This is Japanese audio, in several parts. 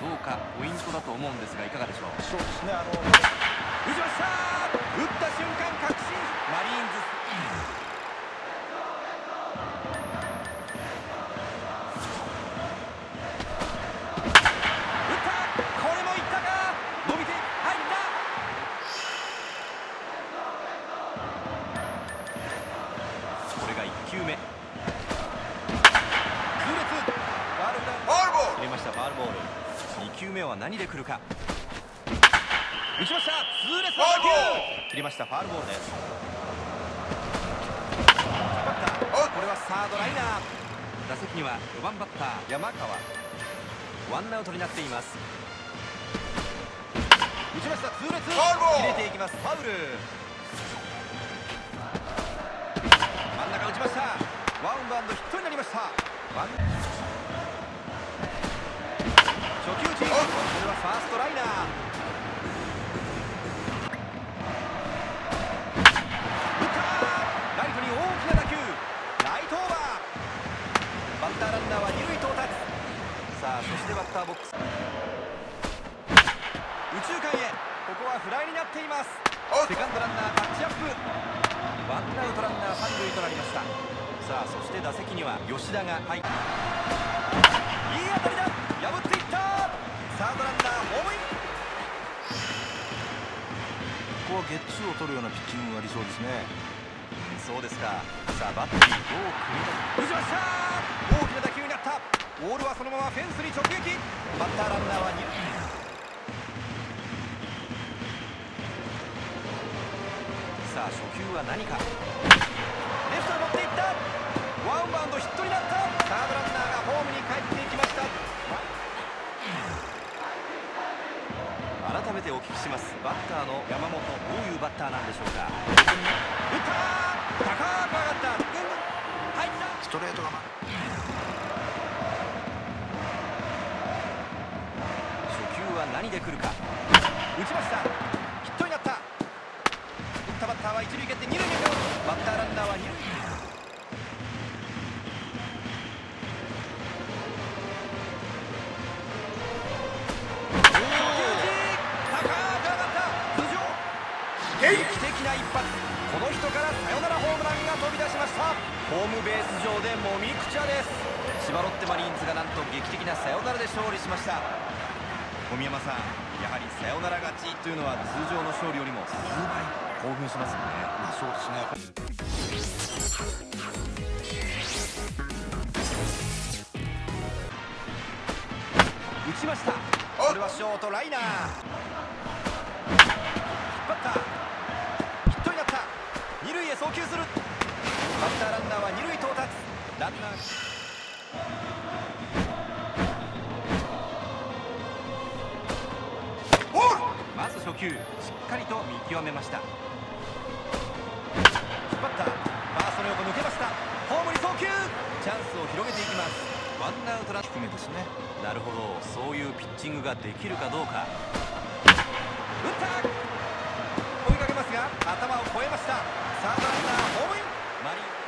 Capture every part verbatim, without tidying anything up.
どうかポイントだと思うんですが、いかがでしょう。 そうですね、あの打ちました。打った瞬間確信、マリーンズ。打った、これもいったか。伸びて入った。これがいっきゅうめ。入れました。ファウルボール。にきゅうめは何で来るか。打ちました。痛烈な打球。入れました。ファウルボールです。引っ張った。これはサードライナー。打席にはよばんバッター山川。ワンアウトになっています。打ちました。痛烈。入れていきます。ファウル。真ん中打ちました。ワンバウンドヒットになりました。ワン初球打ち。これはファーストライナー。打った。ライトに大きな打球。ライトオーバー。バッターランナーは二塁到達。さあそしてバッターボックス。右中間へ。ここはフライになっています。セカンドランナータッチアップ。ワンアウトランナー三塁となりました。さあそして打席には吉田が入って、いい当たりだ。破っていった。サードランナーホームイン。 ここはゲッツーを取るようなピッチングがありそうですね。 そうですか。さあバッテリーどう組み立て。打ちました。大きな打球になった。ボールはそのままフェンスに直撃。バッターランナーは二塁。さあ初球は何か。レフトに持っていった。ワンバウンドヒットになった。サードランナーがホームに帰っていきました。改めてお聞きします。バッターの山本、どういうバッターなんでしょうか。打った。高く上がった。入った。 ストレートが初球は何で来るか。打ちました。ヒットになった。打ったバッターは一塁蹴って二塁に向かう。バッターランナーは二塁。劇的な一発。この人からサヨナラホームランが飛び出しました。ホームベース上でもみくちゃです。千葉ロッテマリーンズがなんと劇的なサヨナラで勝利しました。小宮山さん、やはりサヨナラ勝ちというのは通常の勝利よりも数倍興奮しますよね。 まあそうですね。 打ちました。これはショートライナー。引っ張った。ヒットになった。二塁へ送球する。バッターランナーは二塁到達。ランナーまず初球しっかりと見極めました。引っ張った。ファーストの横抜けました。ホームに送球。チャンスを広げていきます。ワンアウトラン低めですね。 なるほど、そういうピッチングができるかどうか。打った。追いかけますが頭を越えました。サードランナーホームイン。マリー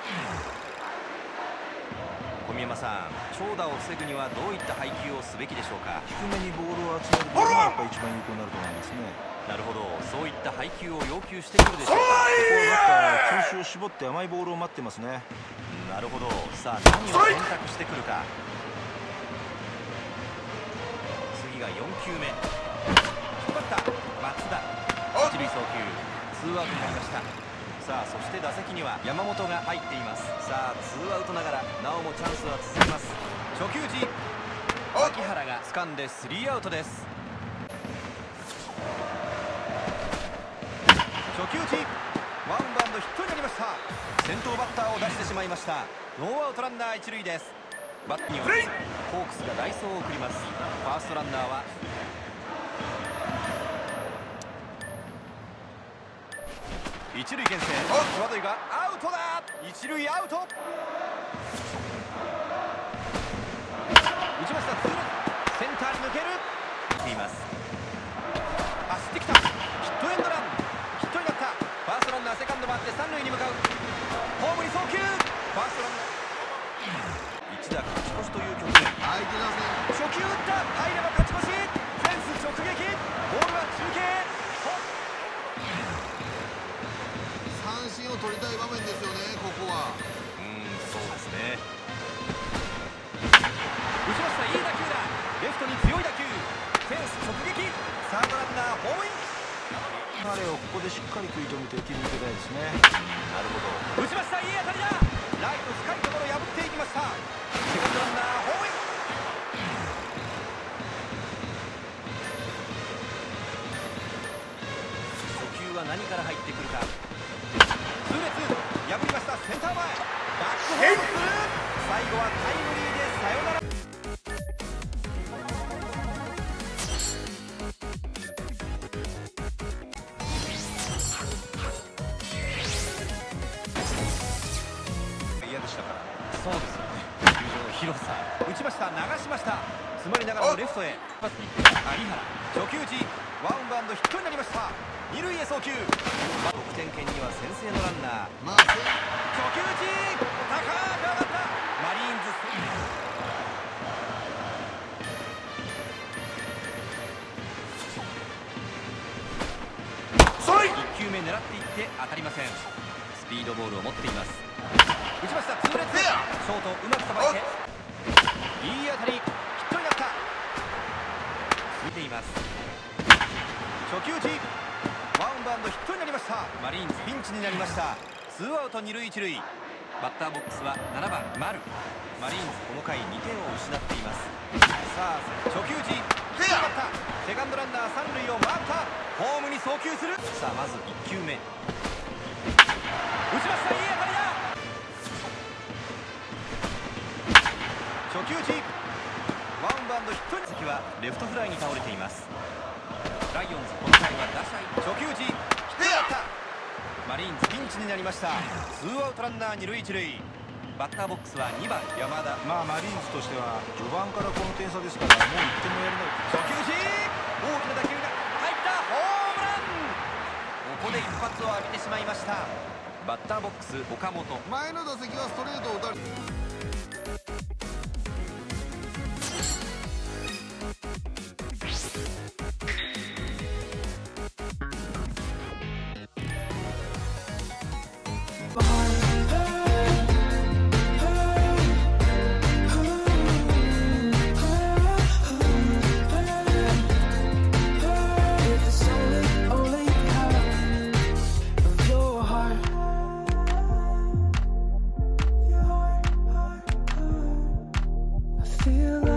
小宮山さん、長打を防ぐにはどういった配球をすべきでしょうか。 低めにボールを集めるのがやっぱり一番有効になると思いますね。 なるほど、そういった配球を要求してくるでしょうか。 ここはバッター球種を絞って甘いボールを待ってますね。 なるほど。さあ何を選択してくるか。次がよんきゅうめ。引っ張った松田。一塁送球。ツーアウトになりました。さあそして打席には山本が入っています。さあツーアウトながらなおもチャンスは続きます。初球打ち。牧原が掴んでスリーアウトです。初球打ち。ワンバウンドヒットになりました。先頭バッターを出してしまいました。ノーアウトランナー一塁です。バッティングホークスが代走を送ります。ファーストランナーは一塁牽制。際どいがアウトだ。一塁アウト。打ちました。ツールセンターに抜ける。見ています。走ってきた。ヒットエンドラン。ヒットになった。ファーストランナーセカンド回って三塁に向かう。ホームに送球。ファーストランナー一打勝ち越しという局面。初球打った。入れば勝ち。 たい場面ですよね、ここは。 うーん、そうですね。打ちました、いい打球だ。レフトに強い打球、フェンス直撃、サードランナーホームイン。 彼をここでしっかり食い止めて切り抜けたいですね。 なるほど、打ちました、いい当たりだ。ライト深いところ破っていきました。セカンドランナーホームイン。初球は何から入ってくるか。痛烈破りました、センター前、バックホームする。最後はタイムリーでサヨナラ。嫌でしたから。そうですよね、球場の広さ。打ちました、流しました、詰まりながらもレフトへ。パスに有原、初球打ち、ワンバウンドヒットになりました。二塁へ送球、得点圏には先制のランナー。 まあ初球打ち、高く上がった。マリーンズいっきゅうめ狙っていって当たりません。スピードボールを持っています。打ちました、痛烈、ショートうまくさばいて、いい当たり、ヒットになった。見ています。初球打ち、ワンバウンドヒットになりました。マリーンズピンチになりました。ツーアウト二塁一塁。バッターボックスはななばん丸。マリーンズこの回にてんを失っています。さあ初球打ち、ヒットになった。セカンドランナー三塁を回った。ホームに送球する。さあまずいっきゅうめ、打ちました、いい当たりだ。初球打ち、ワンバウンドヒットに。次はレフトフライに倒れています。ライオンズこの回は打者初球打ち、ヒットになった。マリーンズピンチになりました。ツーアウトランナー二塁一塁。バッターボックスはにばん山田。 まあマリーンズとしては序盤からこの点差ですから、もういってんもやれない。 初球打ち、大きな打球が入った。ホームラン。ここで一発を浴びてしまいました。バッターボックス岡本。 前の打席はストレートを打たれ。 Feel